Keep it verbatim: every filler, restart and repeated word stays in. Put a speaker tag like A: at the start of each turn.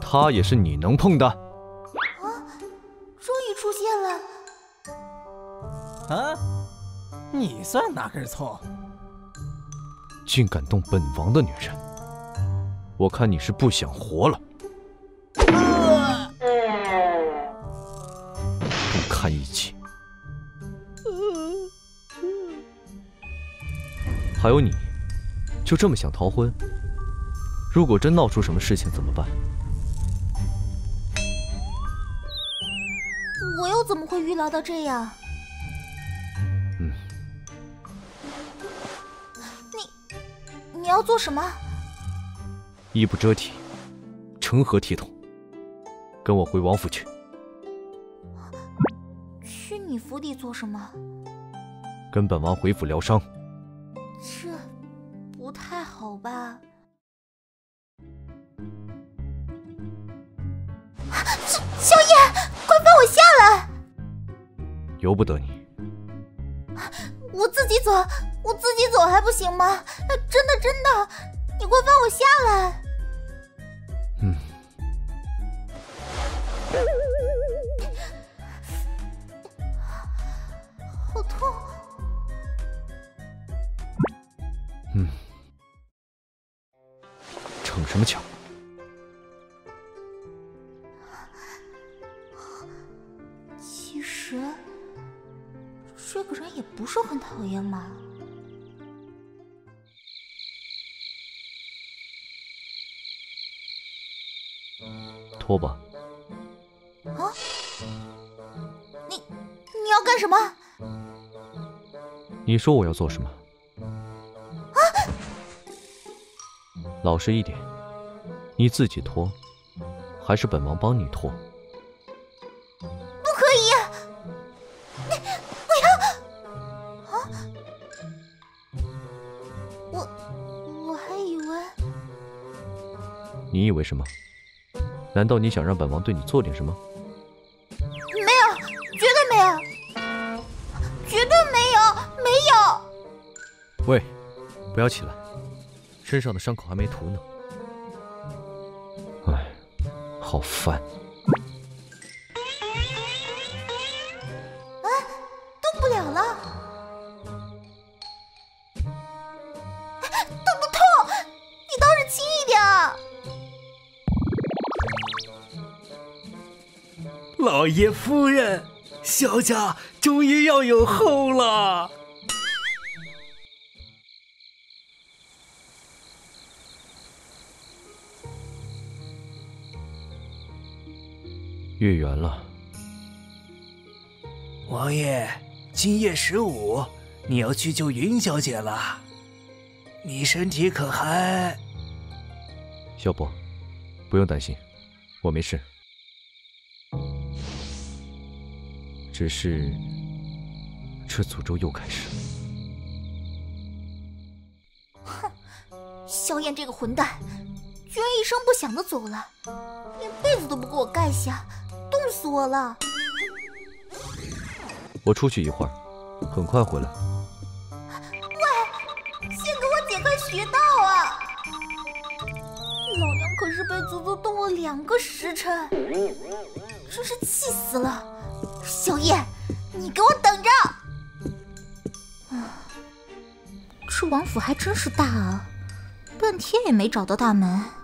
A: 他也是你能碰的。啊！
B: 终于出现了。
C: 啊！你算哪根葱？
A: 竟敢动本王的女人，我看你是不想活了。
C: 呃、
A: 不堪一击。还有你，就这么想逃婚？如果真闹出什么事情怎么办？
B: 我又怎么会预料到这样？
A: 嗯。
B: 你你要做什么？
A: 衣不遮体，成何体统？跟我回王府去。
B: 去你府邸做什么？
A: 跟本王回府疗伤。
B: 这不太好吧？萧炎，快放我下来！
A: 由不得你。
B: 我自己走，我自己走还不行吗？真的真的，你快放我下来！
A: 嗯。
B: 好痛。
A: 嗯。逞什么强？
B: 其实，这个人也不是很讨厌嘛。
A: 脱吧。
B: 啊！你你要干什么？
A: 你说我要做什么？
B: 啊！
A: 老实一点，你自己脱，还是本王帮你脱？
B: 不可以！你不要！啊！我我还以为……
A: 你以为什么？难道你想让本王对你做点什么？
B: 没有，绝对没有，绝对没有，没有！
A: 喂，不要起来，身上的伤口还没涂呢。哎，好烦！
B: 哎，动不了了，动不痛，你倒是轻一点啊！
D: 老爷夫人，萧家终于要有后了。
A: 月圆了。
D: 王爷，今夜十五，你要去救云小姐了。你身体可还？
A: 萧伯，不用担心，我没事。只是，这诅咒又开始了。
B: 哼，萧炎这个混蛋，居然一声不响的走了，连被子都不给我盖下，冻死我了！
A: 我出去一会儿，很快回来。
B: 喂，先给我解开穴道啊！老娘可是被足足冻了两个时辰，真是气死了！萧炎，你给我等着！这王府还真是大啊，半天也没找到大门。